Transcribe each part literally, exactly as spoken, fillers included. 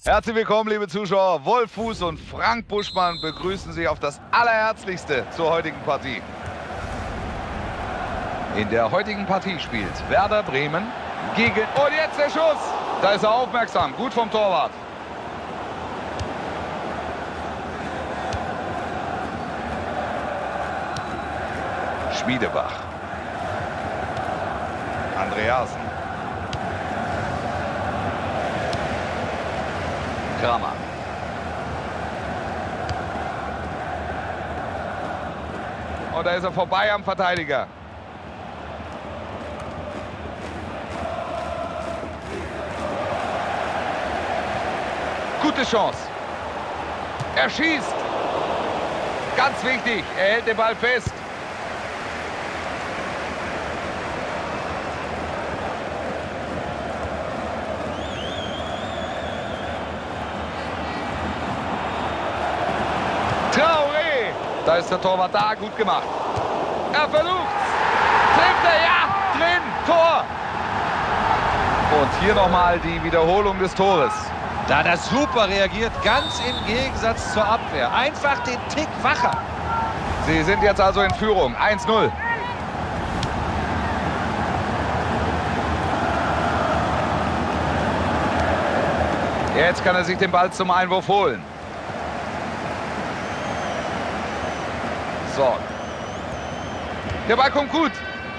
Herzlich willkommen, liebe Zuschauer. Wolf Fuß und Frank Buschmann begrüßen Sie auf das Allerherzlichste zur heutigen Partie. In der heutigen Partie spielt Werder Bremen gegen... Und jetzt der Schuss! Da ist er aufmerksam. Gut vom Torwart. Schmiedebach. Andreasen. Kramer. Und da ist er vorbei am Verteidiger. Gute Chance. Er schießt. Ganz wichtig, er hält den Ball fest. Traoré. Da ist der Torwart da, gut gemacht. Er versucht's. Trifft er, ja, drin, Tor. Und hier nochmal die Wiederholung des Tores. Da hat er super reagiert, ganz im Gegensatz zur Abwehr. Einfach den Tick wacher. Sie sind jetzt also in Führung, eins null. Jetzt kann er sich den Ball zum Einwurf holen. So. Der Ball kommt gut.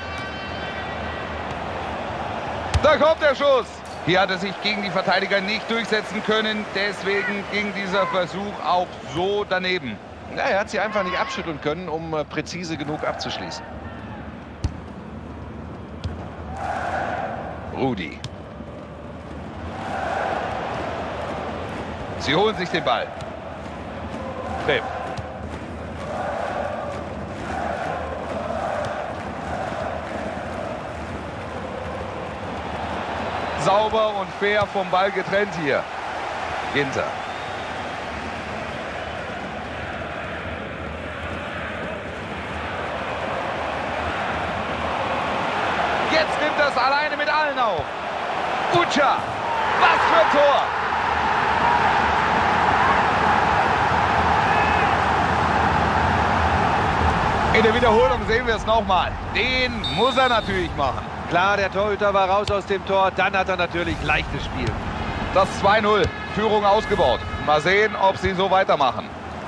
Da kommt der Schuss. Hier hat er sich gegen die Verteidiger nicht durchsetzen können. Deswegen ging dieser Versuch auch so daneben. Ja, er hat sie einfach nicht abschütteln können, um äh, präzise genug abzuschließen. Rudi. Sie holen sich den Ball. Tripp. Sauber und fair vom Ball getrennt hier. Ginter. Jetzt nimmt er es alleine mit allen auf. Ucha. Was für ein Tor. In der Wiederholung sehen wir es nochmal. Den muss er natürlich machen. Klar, der Torhüter war raus aus dem Tor, dann hat er natürlich leichtes Spiel. Das zwei null, Führung ausgebaut. Mal sehen, ob sie so weitermachen.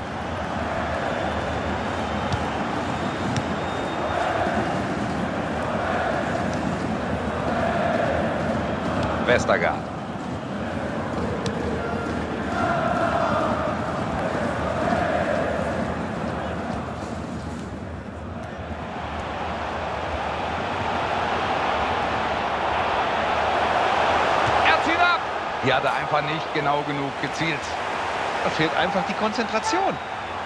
Westergaard. Hier hat er einfach nicht genau genug gezielt. Da fehlt einfach die Konzentration.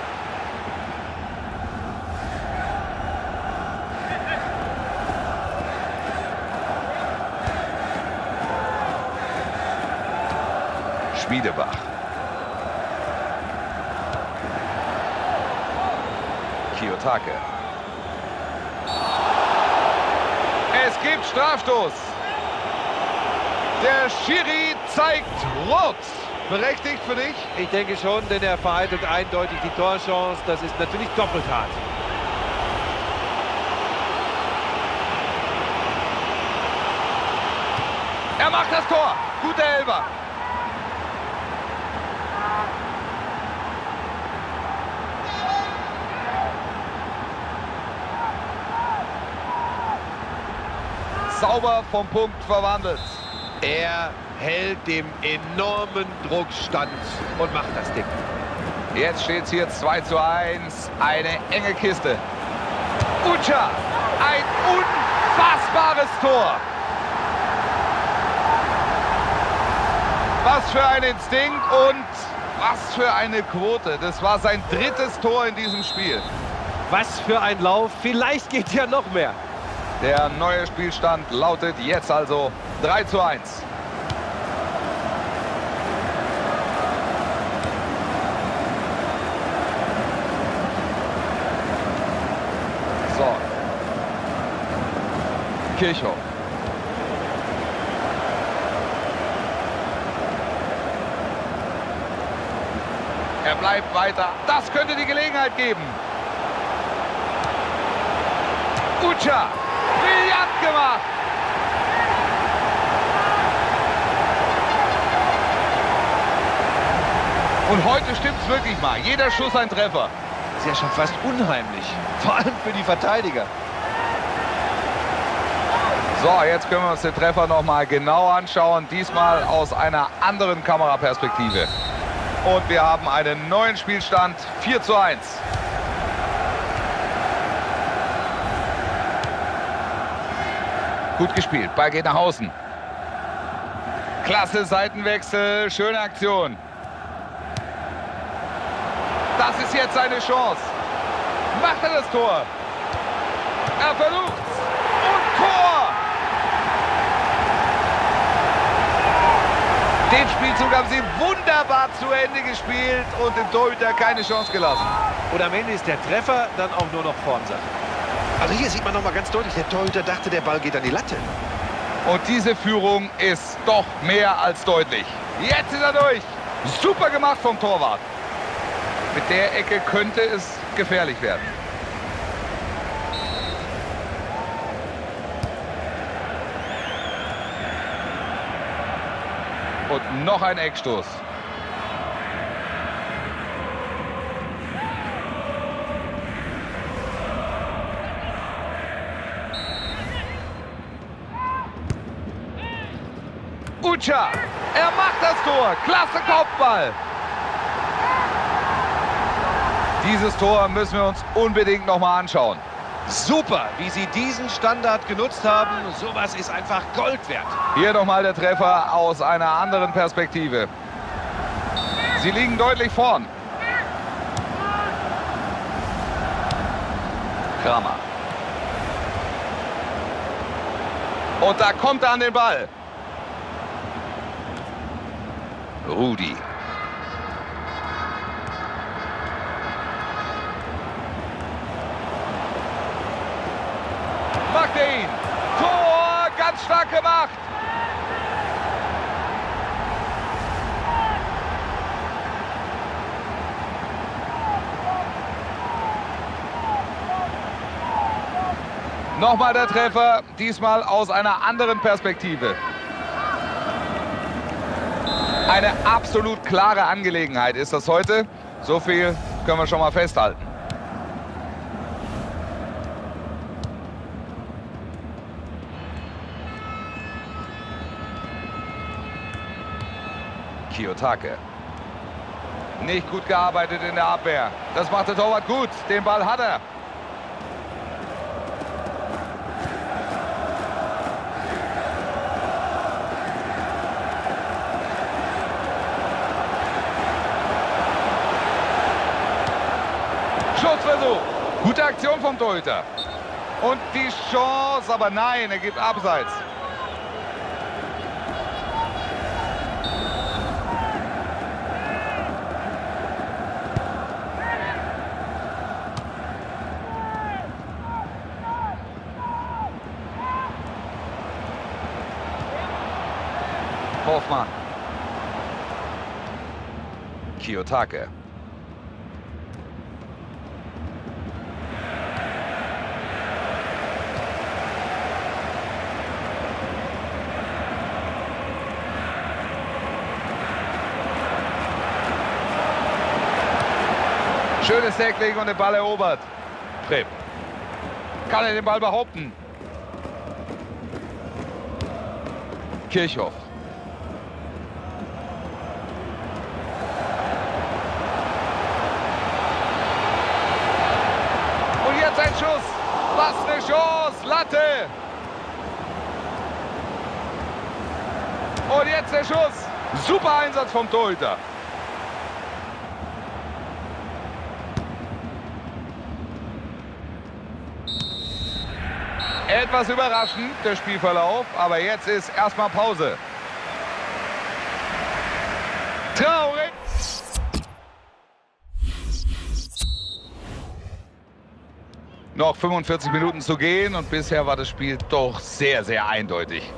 Schmiedebach. Kiyotake. Es gibt Strafstoß. Der Schiri zeigt Rot. Berechtigt für dich? Ich denke schon, denn er vereitelt eindeutig die Torchance. Das ist natürlich doppelt hart. Er macht das Tor. Guter Elfer. Sauber vom Punkt verwandelt. Er hält dem enormen Druck stand und macht das Ding. Jetzt steht es hier zwei zu eins. Eine enge Kiste. Ucha, ein unfassbares Tor. Was für ein Instinkt und was für eine Quote. Das war sein drittes Tor in diesem Spiel. Was für ein Lauf. Vielleicht geht ja noch mehr. Der neue Spielstand lautet jetzt also drei zu eins. So. Kirchhoff. Er bleibt weiter. Das könnte die Gelegenheit geben. Ucha. Brillant gemacht. Und heute stimmt's wirklich mal. Jeder Schuss ein Treffer. Das ist ja schon fast unheimlich. Vor allem für die Verteidiger. So, jetzt können wir uns den Treffer noch mal genau anschauen. Diesmal aus einer anderen Kameraperspektive. Und wir haben einen neuen Spielstand. vier zu eins. Gut gespielt. Ball geht nach außen. Klasse Seitenwechsel. Schöne Aktion. Das ist jetzt seine Chance. Macht er das Tor? Er versucht's. Und Tor! Den Spielzug haben sie wunderbar zu Ende gespielt und dem Torhüter keine Chance gelassen. Und am Ende ist der Treffer dann auch nur noch Formsache. Also hier sieht man noch mal ganz deutlich, der Torhüter dachte, der Ball geht an die Latte. Und diese Führung ist doch mehr als deutlich. Jetzt ist er durch. Super gemacht vom Torwart. Mit der Ecke könnte es gefährlich werden. Und noch ein Eckstoß. Ucha, er macht das Tor. Klasse Kopfball. Dieses Tor müssen wir uns unbedingt noch mal anschauen. Super, wie sie diesen Standard genutzt haben. Sowas ist einfach Gold wert. Hier nochmal der Treffer aus einer anderen Perspektive. Sie liegen deutlich vorn. Kramer. Und da kommt er an den Ball. Rudi. Macht er ihn. Tor, ganz stark gemacht. Nochmal der Treffer, diesmal aus einer anderen Perspektive. Eine absolut klare Angelegenheit ist das heute. So viel können wir schon mal festhalten. Kiyotake. Nicht gut gearbeitet in der Abwehr. Das macht der Torwart gut. Den Ball hat er. Schussversuch. Gute Aktion vom Torhüter. Und die Chance, aber nein, er gibt abseits. Hoffmann. Kiyotake. Schönes Tackling und den Ball erobert. Prep. Kann er den Ball behaupten? Kirchhoff. Und jetzt ein Schuss. Was eine Chance. Latte. Und jetzt der Schuss. Super Einsatz vom Torhüter. Etwas überraschend, der Spielverlauf, aber jetzt ist erstmal Pause. Traurig. Noch fünfundvierzig Minuten zu gehen und bisher war das Spiel doch sehr, sehr eindeutig.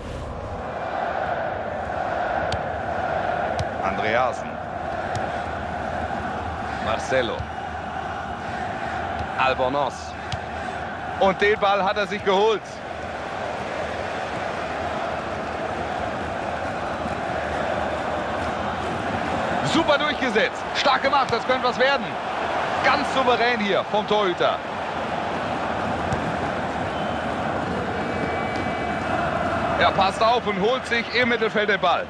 Andreasen. Marcelo. Albornoz. Und den Ball hat er sich geholt. Super durchgesetzt. Stark gemacht, das könnte was werden. Ganz souverän hier vom Torhüter. Er passt auf und holt sich im Mittelfeld den Ball.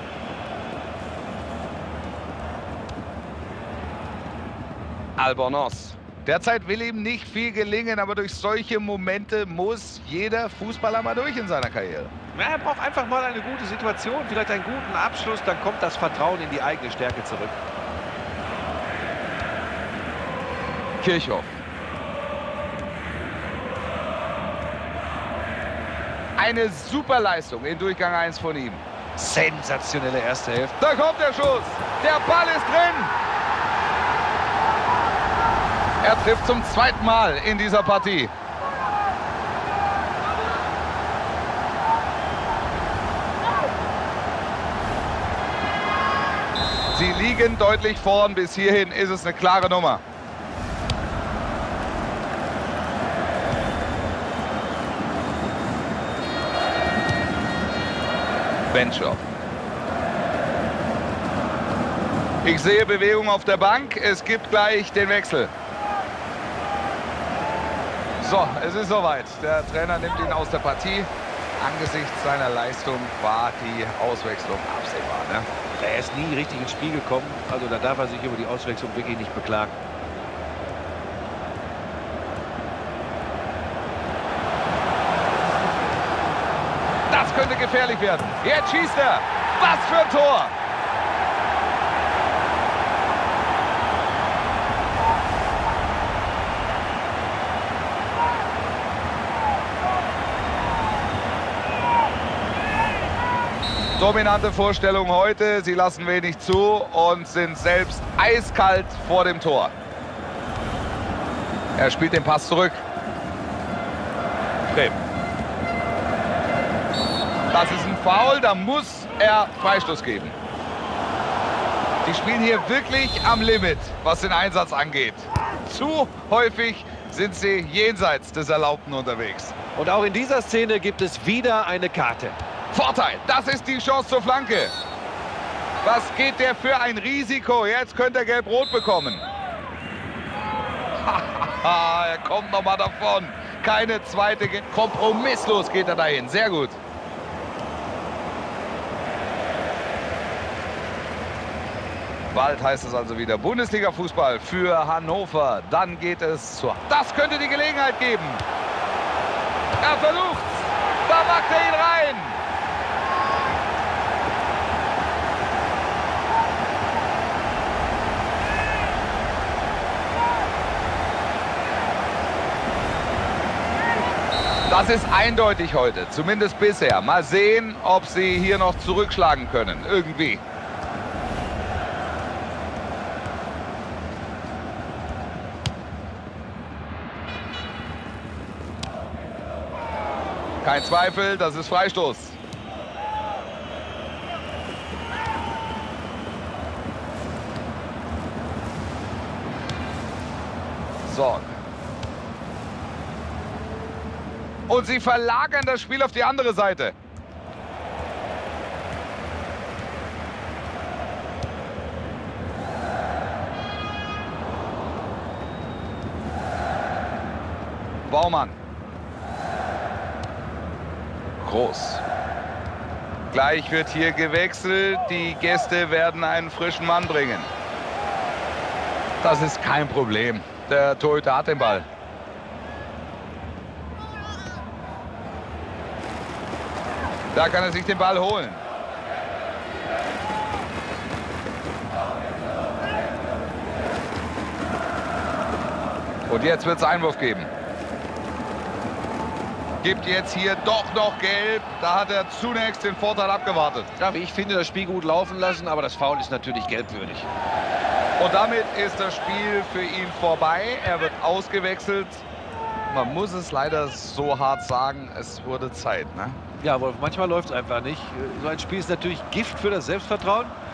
Albornoz. Derzeit will ihm nicht viel gelingen, aber durch solche Momente muss jeder Fußballer mal durch in seiner Karriere. Ja, er braucht einfach mal eine gute Situation, vielleicht einen guten Abschluss, dann kommt das Vertrauen in die eigene Stärke zurück. Kirchhoff. Eine super Leistung in Durchgang eins von ihm. Sensationelle erste Hälfte. Da kommt der Schuss. Der Ball ist drin. Er trifft zum zweiten Mal in dieser Partie. Sie liegen deutlich vorn. Bis hierhin ist es eine klare Nummer. Bencher. Ich sehe Bewegung auf der Bank. Es gibt gleich den Wechsel. So, es ist soweit. Der Trainer nimmt ihn aus der Partie. Angesichts seiner Leistung war die Auswechslung absehbar. Ne? Er ist nie richtig ins Spiel gekommen. Also da darf er sich über die Auswechslung wirklich nicht beklagen. Das könnte gefährlich werden. Jetzt schießt er. Was für ein Tor! Dominante Vorstellung heute. Sie lassen wenig zu und sind selbst eiskalt vor dem Tor. Er spielt den Pass zurück. Brehm. Das ist ein Foul, da muss er Freistoß geben. Die spielen hier wirklich am Limit, was den Einsatz angeht. Zu häufig sind sie jenseits des Erlaubten unterwegs. Und auch in dieser Szene gibt es wieder eine Karte. Vorteil, das ist die Chance zur Flanke. Was geht der für ein Risiko? Jetzt könnte er gelb-rot bekommen. Er kommt nochmal davon. Keine zweite. Kompromisslos geht er dahin. Sehr gut. Bald heißt es also wieder Bundesliga-Fußball für Hannover. Dann geht es zur... Das könnte die Gelegenheit geben. Er versucht's. Da macht er ihn rein. Das ist eindeutig heute, zumindest bisher. Mal sehen, ob sie hier noch zurückschlagen können, irgendwie. Kein Zweifel, das ist Freistoß. Sorg. Und sie verlagern das Spiel auf die andere Seite. Baumann. Groß. Gleich wird hier gewechselt. Die Gäste werden einen frischen Mann bringen. Das ist kein Problem. Der Torhüter hat den Ball. Da kann er sich den Ball holen. Und jetzt wird es Einwurf geben. Gibt jetzt hier doch noch Gelb. Da hat er zunächst den Vorteil abgewartet. Ja, ich finde, das Spiel gut laufen lassen, aber das Foul ist natürlich gelbwürdig. Und damit ist das Spiel für ihn vorbei. Er wird ausgewechselt. Man muss es leider so hart sagen, es wurde Zeit, ne? Ja, Wolf, manchmal läuft es einfach nicht. So ein Spiel ist natürlich Gift für das Selbstvertrauen.